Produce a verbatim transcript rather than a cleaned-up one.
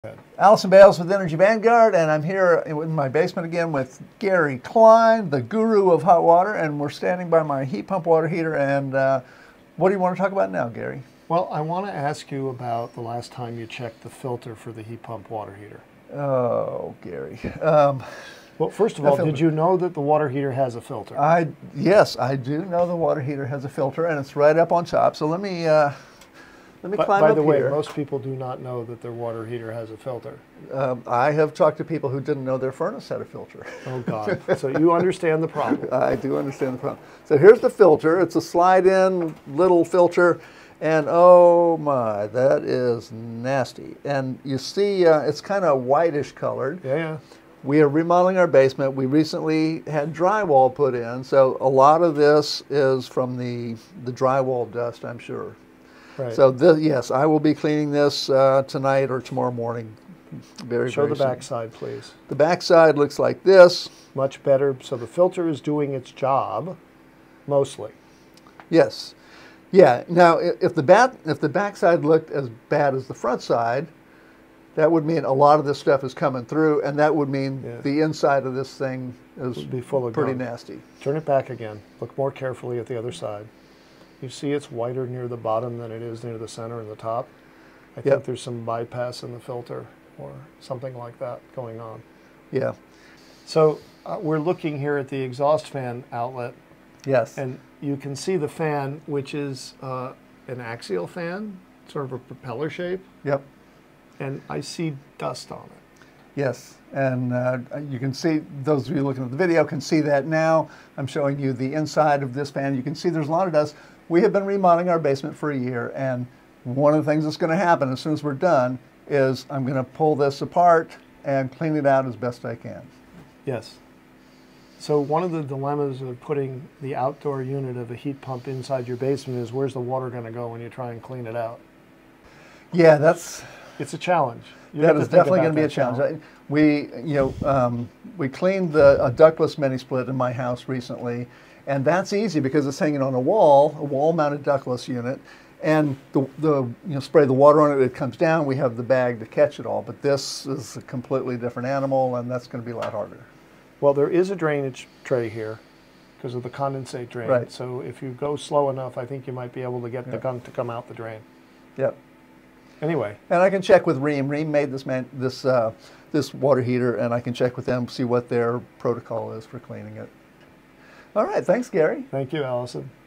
Good. Allison Bales with Energy Vanguard, and I'm here in my basement again with Gary Klein, the guru of hot water, and we're standing by my heat pump water heater. And uh, what do you want to talk about now, Gary? Well, I want to ask you about the last time you checked the filter for the heat pump water heater. Oh, Gary. Um, well, first of all, did you know that the water heater has a filter? I yes, I do know the water heater has a filter, and it's right up on top. So let me uh, let me But, climb by up the way, here. most people do not know that their water heater has a filter. Um, I have talked to people who didn't know their furnace had a filter. Oh, God. So you understand the problem. I do understand the problem. So here's the filter. It's a slide-in little filter, and oh my, that is nasty. And you see, uh, it's kind of whitish colored. Yeah, yeah. We are remodeling our basement. We recently had drywall put in, so a lot of this is from the, the drywall dust, I'm sure. Right. So this, yes, I will be cleaning this uh, tonight or tomorrow morning. Very, Show very the soon. back side, please. The back side looks like this. Much better. So the filter is doing its job, mostly. Yes. Yeah. Now, if the back if the back side looked as bad as the front side, that would mean a lot of this stuff is coming through, and that would mean yeah. the inside of this thing is would be full of pretty gunk. nasty. Turn it back again. Look more carefully at the other side. You see it's whiter near the bottom than it is near the center and the top. I Yep. think there's some bypass in the filter or something like that going on. Yeah. So uh, we're looking here at the exhaust fan outlet. Yes. And you can see the fan, which is uh, an axial fan, sort of a propeller shape. Yep. And I see dust on it. Yes, and uh, you can see, those of you looking at the video can see that now. I'm showing you the inside of this fan. You can see there's a lot of dust. We have been remodeling our basement for a year, and one of the things that's going to happen as soon as we're done is I'm going to pull this apart and clean it out as best I can. Yes. So one of the dilemmas of putting the outdoor unit of a heat pump inside your basement is where's the water going to go when you try and clean it out? Yeah, that's... It's a challenge. You that is definitely going to be a challenge. challenge. We, you know, um, we cleaned the a ductless mini split in my house recently, and that's easy because it's hanging on a wall, a wall-mounted ductless unit, and the, the you know spray the water on it. It comes down. We have the bag to catch it all. But this is a completely different animal, and that's going to be a lot harder. Well, there is a drainage tray here because of the condensate drain. Right. So if you go slow enough, I think you might be able to get yeah. the gunk to come out the drain. Yep. Anyway. And I can check with Rheem. Rheem made this man this uh, this water heater, and I can check with them, see what their protocol is for cleaning it. All right, thanks, Gary. Thank you, Allison.